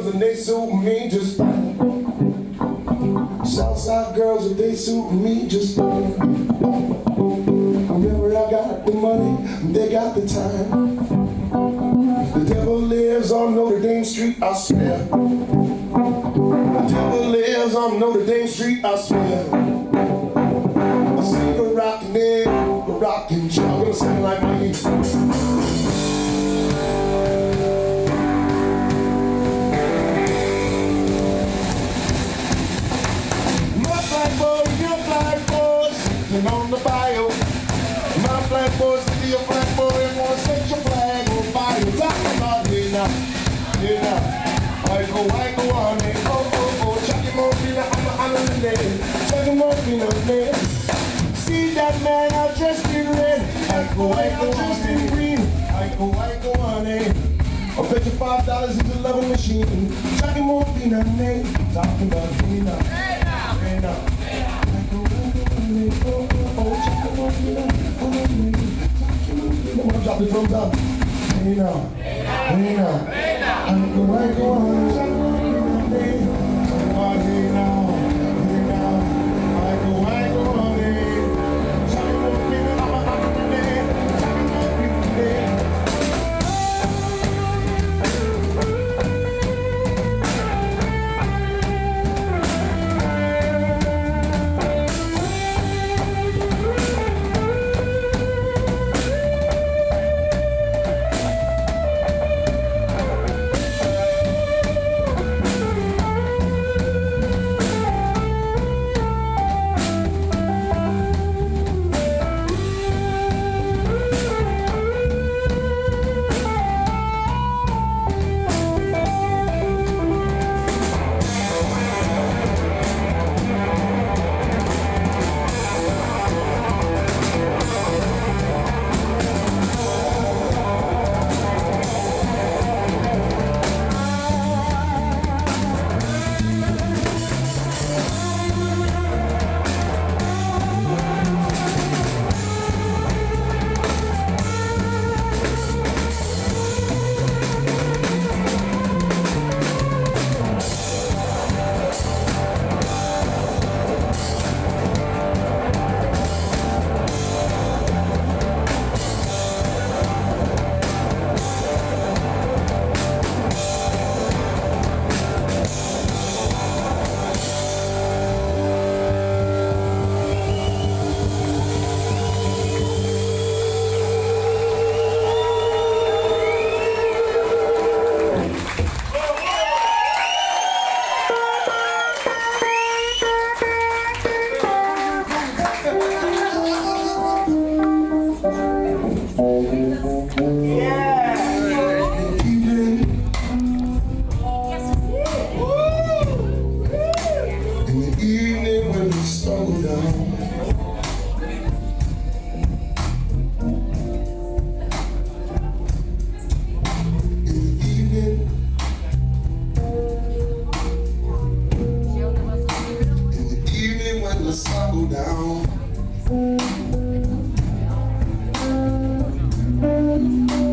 girls and they suit me just fine. Southside girls and they suit me just fine. Whenever I got the money, they got the time. The devil lives on Notre Dame Street, I swear. The devil lives on Notre Dame Street, I swear. I see a rockin' egg, a rockin' child. I'm gonna sing like me. On the bio, my flag boys to be a flag boy and wanna set your flag on fire. Talking about me now, I go on it. Oh, Chucky Morphina, I'm a name. Chucky Morphina, man. See that man all dressed in red. I go dressed in green. I go on it. I'll bet you $5 is a loving machine. Chucky Morphina, man. Talking about me now, hey now. Drop the drums up. Hey now. I go on.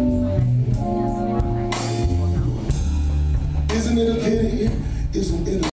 Isn't it a pity? Isn't it a